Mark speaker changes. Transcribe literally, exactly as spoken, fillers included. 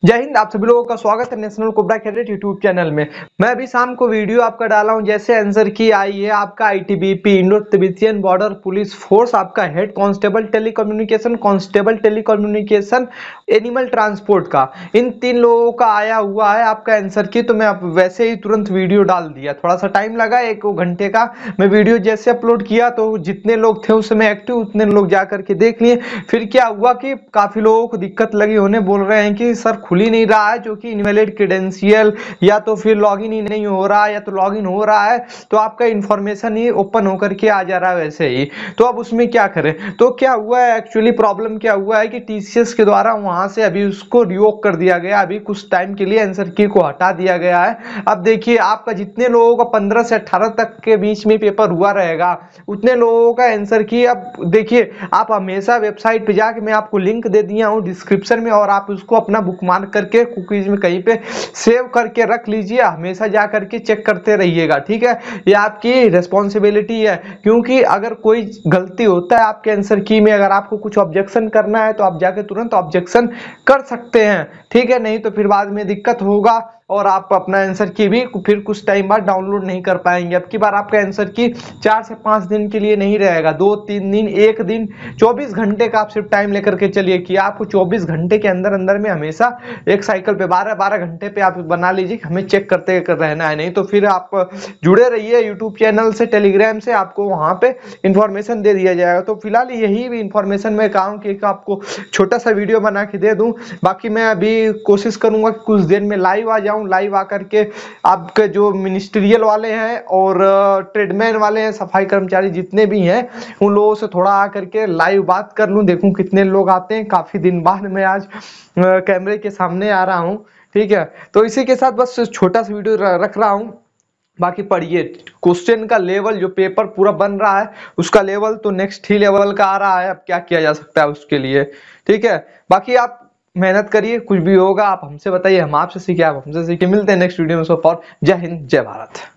Speaker 1: जय हिंद। आप सभी लोगों का स्वागत है national cobra cadet YouTube channel में। मैं अभी शाम को वीडियो आपका डाला हूं, जैसे आंसर की आई है आपका ITBP Indo Tibetan border police force, आपका head constable telecommunication, constable telecommunication, animal transport का, इन तीन लोगों का आया हुआ है आपका आंसर की। तो मैं आप वैसे ही तुरंत वीडियो डाल दिया, थोड़ा सा टाइम लगा, एक घंटे का मैं वीडियो जैसे अपलोड किया तो जितने लोग थे उस समय एक्टिव उतने लोग जा करके देख लिए। फिर क्या हुआ कि काफी लोगों को दिक्कत लगी, उन्हें बोल रहे हैं कि सर खुल ही नहीं रहा है, जो कि इनवैलिड क्रेडेंशियल या तो फिर लॉगिन ही नहीं हो रहा है या तो लॉगिन हो रहा है तो आपका इंफॉर्मेशन ही ओपन होकर के आ जा रहा है वैसे ही। तो अब उसमें क्या करें? तो क्या हुआ है एक्चुअली, प्रॉब्लम क्या हुआ है कि टीसीएस के द्वारा वहां से अभी उसको रिवोक कर दिया गया, अभी कुछ टाइम के लिए आंसर की को हटा दिया गया है। अब देखिए आपका जितने लोगों का पंद्रह से अठारह तक के बीच में पेपर हुआ रहेगा उतने लोगों का आंसर की। अब देखिए आप हमेशा वेबसाइट पे जाके, मैं आपको लिंक दे दिया हूँ डिस्क्रिप्शन में, और आप उसको अपना बुकमार्क करके कुकीज में कहीं पे सेव करके रख लीजिए, हमेशा जा करके चेक करते रहिएगा, ठीक है। ये आपकी रिस्पॉन्सिबिलिटी है, क्योंकि अगर कोई गलती होता है आपके आंसर की में, अगर आपको कुछ ऑब्जेक्शन करना है तो आप जाके तुरंत ऑब्जेक्शन कर सकते हैं, ठीक है। नहीं तो फिर बाद में दिक्कत होगा और आप अपना आंसर की भी फिर कुछ टाइम बाद डाउनलोड नहीं कर पाएंगे। अब की बार आपका आंसर की चार से पांच दिन के लिए नहीं रहेगा, दो तीन दिन, एक दिन, चौबीस घंटे का आप सिर्फ टाइम लेकर के चलिए कि आपको चौबीस घंटे के अंदर अंदर में हमेशा एक साइकिल पे बारह बारह घंटे पे आप बना लीजिए, हमें चेक करते कर रहना है। नहीं तो फिर आप जुड़े रहिए यूट्यूब चैनल से, टेलीग्राम से, आपको वहां पे इंफॉर्मेशन दे दिया जाएगा। तो फिलहाल यही भी इंफॉर्मेशन मैं कहूँ कि आपको छोटा सा वीडियो बना के दे दूं। बाकी मैं अभी कोशिश करूंगा कि कुछ देर में लाइव आ जाऊं, लाइव आकर के आपके जो मिनिस्ट्रियल वाले हैं और ट्रेडमैन वाले हैं, सफाई कर्मचारी जितने भी हैं, उन लोगों से थोड़ा आकर के लाइव बात कर लूं, देखूं कितने लोग आते हैं। काफी दिन बाद मैं आज कैमरे के सामने आ रहा हूं, ठीक है। तो इसी के साथ बस छोटा सा वीडियो रख रहा हूं। बाकी पढ़िए, क्वेश्चन का लेवल जो पेपर पूरा बन रहा है उसका लेवल तो नेक्स्ट ही लेवल का आ रहा है। अब क्या किया जा सकता है उसके लिए, ठीक है। बाकी आप मेहनत करिए, कुछ भी होगा आप हमसे बताइए, हम आपसे सीखे, आप हमसे सीखे। मिलते हैं नेक्स्ट वीडियो में। सो फॉर जय हिंद, जय भारत।